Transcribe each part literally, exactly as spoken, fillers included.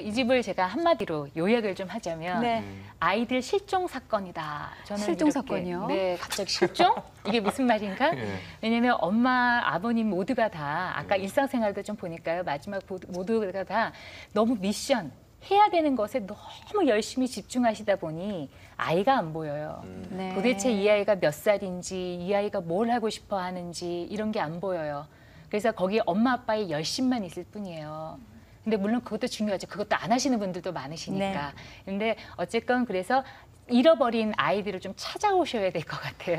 이 집을 제가 한마디로 요약을 좀 하자면 네. 아이들 실종 사건이다. 저는 실종 이렇게, 사건이요? 네, 갑자기 실종? 이게 무슨 말인가? 예. 왜냐면 엄마, 아버님 모두가 다 아까 일상생활도 좀 보니까요. 마지막 모두가 다 너무 미션, 해야 되는 것에 너무 열심히 집중하시다 보니 아이가 안 보여요. 네. 도대체 이 아이가 몇 살인지, 이 아이가 뭘 하고 싶어 하는지 이런 게 안 보여요. 그래서 거기 엄마 아빠의 열심만 있을 뿐이에요. 근데 물론 그것도 중요하죠. 그것도 안 하시는 분들도 많으시니까. 네. 근데 어쨌건 그래서 잃어버린 아이들을 좀 찾아오셔야 될 것 같아요.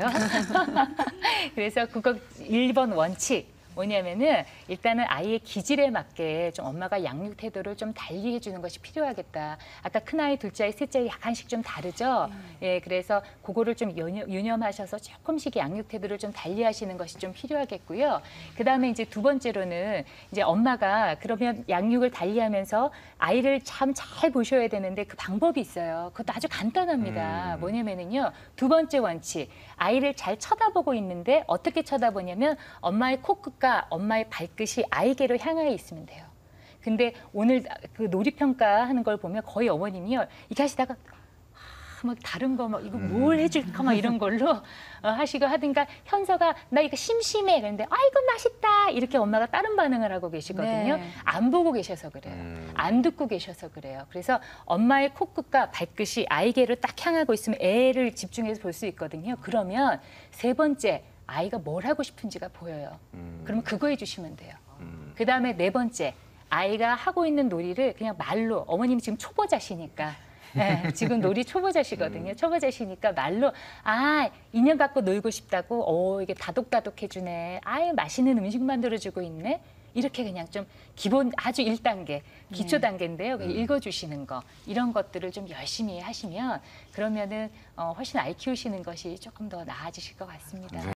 그래서 그거 일 번 원칙. 뭐냐면은 일단은 아이의 기질에 맞게 좀 엄마가 양육 태도를 좀 달리 해주는 것이 필요하겠다. 아까 큰아이, 둘째아이, 셋째아이 약간씩 좀 다르죠. 음. 예, 그래서 그거를 좀 유념, 유념하셔서 조금씩 양육 태도를 좀 달리 하시는 것이 좀 필요하겠고요. 그 다음에 이제 두 번째로는 이제 엄마가 그러면 양육을 달리하면서 아이를 참 잘 보셔야 되는데 그 방법이 있어요. 그것도 아주 간단합니다. 음. 뭐냐면은요. 두 번째 원칙. 아이를 잘 쳐다보고 있는데 어떻게 쳐다보냐면 엄마의 코끝과 엄마의 발끝이 아이에게로 향해 있으면 돼요. 근데 오늘 그 놀이평가 하는 걸 보면 거의 어머님이요. 이렇게 하시다가 아, 막 다른 거 막 이거 뭘 해줄까 막 이런 걸로 어, 하시고 하든가 현서가 나 이거 심심해 그런데 아이고 맛있다 이렇게 엄마가 다른 반응을 하고 계시거든요. 네. 안 보고 계셔서 그래요. 음. 안 듣고 계셔서 그래요. 그래서 엄마의 코끝과 발끝이 아이에게로 딱 향하고 있으면 애를 집중해서 볼 수 있거든요. 그러면 세 번째 아이가 뭘 하고 싶은지가 보여요. 음. 그러면 그거 해주시면 돼요. 음. 그 다음에 네 번째 아이가 하고 있는 놀이를 그냥 말로 어머님 지금 초보자시니까 네, 지금 놀이 초보자시거든요. 초보자시니까 말로 아 인형 갖고 놀고 싶다고 어 이게 다독다독 해주네. 아유 맛있는 음식 만들어주고 있네. 이렇게 그냥 좀 기본 아주 일 단계 기초 단계인데요. 그냥 읽어주시는 거 이런 것들을 좀 열심히 하시면 그러면은 어, 훨씬 아이 키우시는 것이 조금 더 나아지실 것 같습니다.